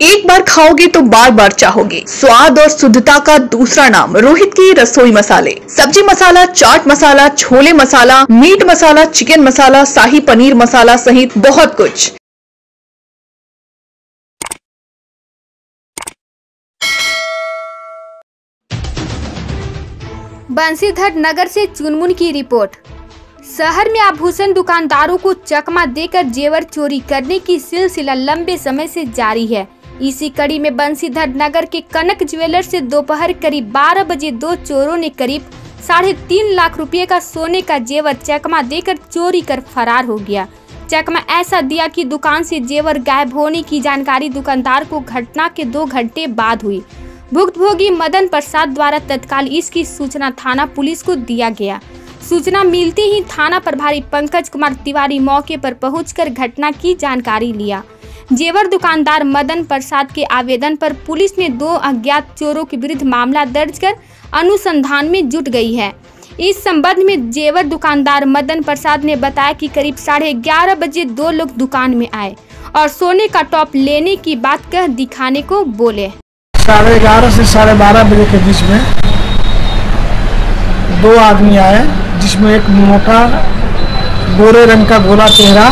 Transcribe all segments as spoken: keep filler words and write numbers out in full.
एक बार खाओगे तो बार बार चाहोगे। स्वाद और शुद्धता का दूसरा नाम रोहित की रसोई मसाले। सब्जी मसाला, चाट मसाला, छोले मसाला, मीट मसाला, चिकन मसाला, शाही पनीर मसाला सहित बहुत कुछ। बंसीधर नगर से चुनमुन की रिपोर्ट। शहर में आभूषण दुकानदारों को चकमा देकर जेवर चोरी करने की सिलसिला लंबे समय से जारी है। इसी कड़ी में बंसीधर नगर के कनक ज्वेलर्स से दोपहर करीब बारह बजे दो चोरों ने करीब साढ़े तीन लाख रुपए का सोने का जेवर चकमा देकर चोरी कर फरार हो गया। चकमा ऐसा दिया कि दुकान से जेवर गायब होने की जानकारी दुकानदार को घटना के दो घंटे बाद हुई। भुक्तभोगी मदन प्रसाद द्वारा तत्काल इसकी सूचना थाना पुलिस को दिया गया। सूचना मिलते ही थाना प्रभारी पंकज कुमार तिवारी मौके पर पहुंचकर घटना की जानकारी लिया। जेवर दुकानदार मदन प्रसाद के आवेदन पर पुलिस ने दो अज्ञात चोरों के विरुद्ध मामला दर्ज कर अनुसंधान में जुट गई है। इस संबंध में जेवर दुकानदार मदन प्रसाद ने बताया कि करीब साढ़े ग्यारह बजे दो लोग दुकान में आए और सोने का टॉप लेने की बात कह दिखाने को बोले। साढ़े ग्यारह से साढ़े बारह बजे के बीच में दो आदमी आए, जिसमें एक मोटा गोरे रंग का गोला चेहरा,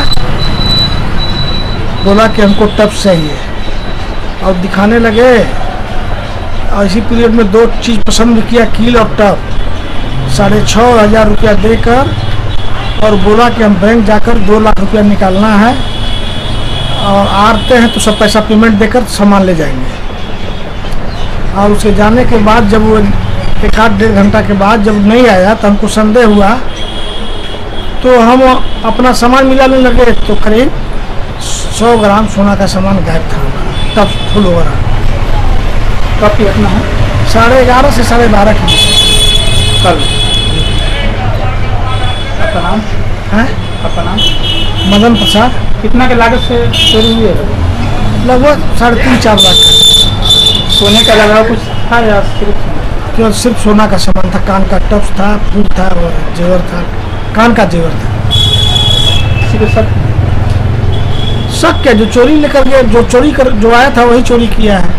बोला कि हमको टप चाहिए और दिखाने लगे। और इसी पीरियड में दो चीज़ पसंद किया, कील और टप। साढ़े छः हज़ार रुपया देकर और बोला कि हम बैंक जाकर दो लाख रुपया निकालना है और आते हैं तो सब पैसा पेमेंट देकर सामान ले जाएंगे। और उसके जाने के बाद जब वो एक आध डेढ़ घंटा के बाद जब नहीं आया तो हमको संदेह हुआ, तो हम अपना सामान मिलाने लगे तो करीब सौ ग्राम सोना का सामान गायब था, तब फुल हो रहा। कब की घटना है? साढ़े ग्यारह से साढ़े बारह की कल। आपका नाम है? आपका नाम? मदन प्रसाद। कितना के लागत से चोरी हुई है? लगभग साढ़े तीन चार लाख का। सोने का लगा कुछ था या सिर्फ केवल सिर्फ सोना का सामान था? कान का टप्स था, फूल था और जेवर था, कान का जेवर था। किसी को शक? शक क्या, जो चोरी लेकर गया, जो चोरी कर जो आया था वही चोरी किया है।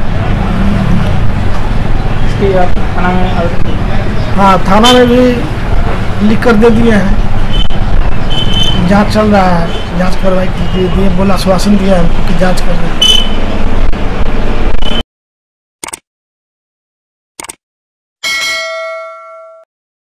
इसकी आप थाना में आवेदन किया? हाँ, थाना में भी लिख कर दे दिए हैं। जांच चल रहा है, जांच कार्रवाई की दिए, बोला आश्वासन दिया हमको कि जांच कर रहे हैं।